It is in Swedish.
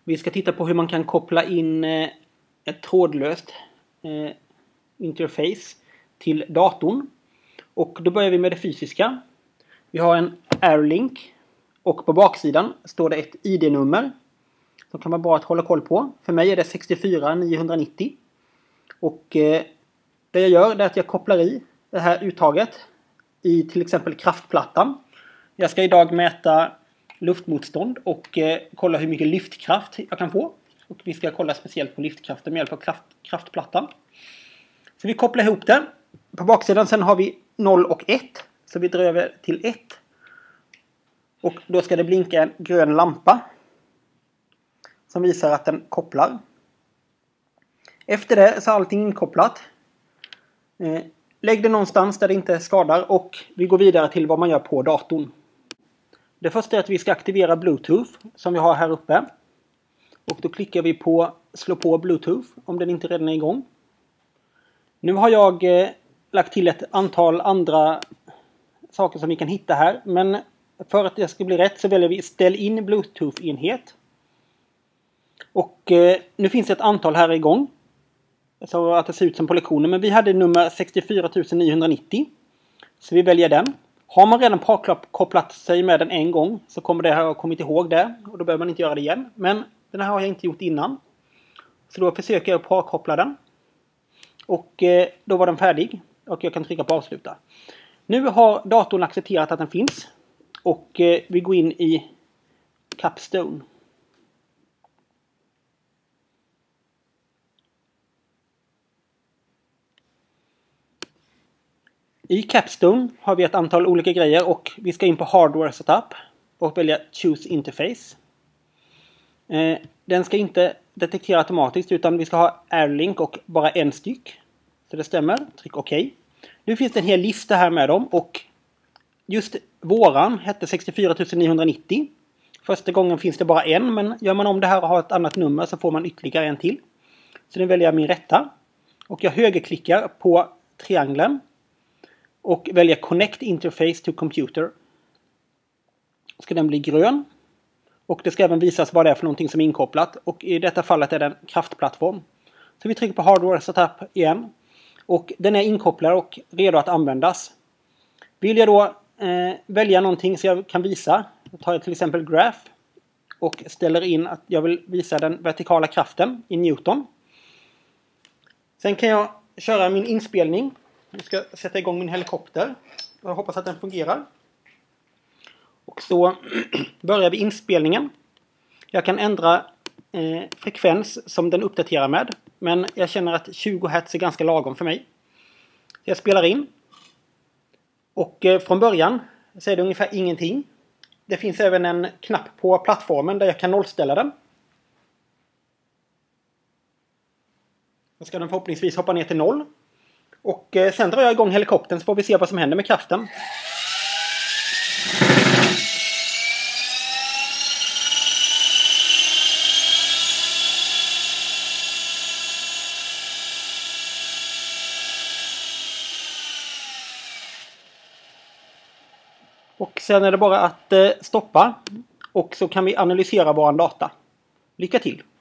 Vi ska titta på hur man kan koppla in ett trådlöst interface till datorn. Och då börjar vi med det fysiska. Vi har en Airlink och på baksidan står det ett ID-nummer som kan vara bra att hålla koll på. För mig är det 64990. Och det jag gör är att jag kopplar i det här uttaget i till exempel kraftplattan. Jag ska idag mäta luftmotstånd och kolla hur mycket lyftkraft jag kan få. Och vi ska kolla speciellt på lyftkraften med hjälp av kraftplattan. Så vi kopplar ihop det. På baksidan sen har vi 0 och 1. Så vi drar över till 1. Och då ska det blinka en grön lampa som visar att den kopplar. Efter det så är allting inkopplat. Lägg det någonstans där det inte skadar och vi går vidare till vad man gör på datorn. Det första är att vi ska aktivera Bluetooth som vi har här uppe. Och då klickar vi på slå på Bluetooth om den inte redan är igång. Nu har jag lagt till ett antal andra saker som vi kan hitta här. Men för att det ska bli rätt så väljer vi ställ in Bluetooth-enhet. Och nu finns det ett antal här igång. Så att det ser ut som på lektionen. Men vi hade nummer 64990. Så vi väljer den. Har man redan kopplat sig med den en gång så kommer det här ha kommit ihåg det. Och då behöver man inte göra det igen. Men den här har jag inte gjort innan. Så då försöker jag parkoppla den. Och då var den färdig. Och jag kan trycka på avsluta. Nu har datorn accepterat att den finns. Och vi går in i Capstone. I Capstone har vi ett antal olika grejer och vi ska in på Hardware Setup och välja Choose Interface. Den ska inte detektera automatiskt utan vi ska ha Airlink och bara en styck. Så det stämmer. Tryck OK. Nu finns det en hel lista här med dem och just våran hette 64990. Första gången finns det bara en men gör man om det här och har ett annat nummer så får man ytterligare en till. Så nu väljer jag min rätta. Och jag högerklickar på triangeln. Och välja Connect Interface to Computer. Ska den bli grön. Och det ska även visas vad det är för någonting som är inkopplat. Och i detta fallet är det en kraftplattform. Så vi trycker på Hardware Setup igen. Och den är inkopplad och redo att användas. Vill jag då välja någonting så jag kan visa. Då tar jag till exempel Graph. Och ställer in att jag vill visa den vertikala kraften i Newton. Sen kan jag köra min inspelning. Jag ska sätta igång min helikopter. Jag hoppas att den fungerar. Och så börjar vi inspelningen. Jag kan ändra frekvens som den uppdaterar med. Men jag känner att 20 Hz är ganska lagom för mig. Så jag spelar in. Och från början så är det ungefär ingenting. Det finns även en knapp på plattformen där jag kan nollställa den. Då ska den förhoppningsvis hoppa ner till 0. Och sen drar jag igång helikoptern så får vi se vad som händer med kraften. Och sen är det bara att stoppa och så kan vi analysera vår data. Lycka till!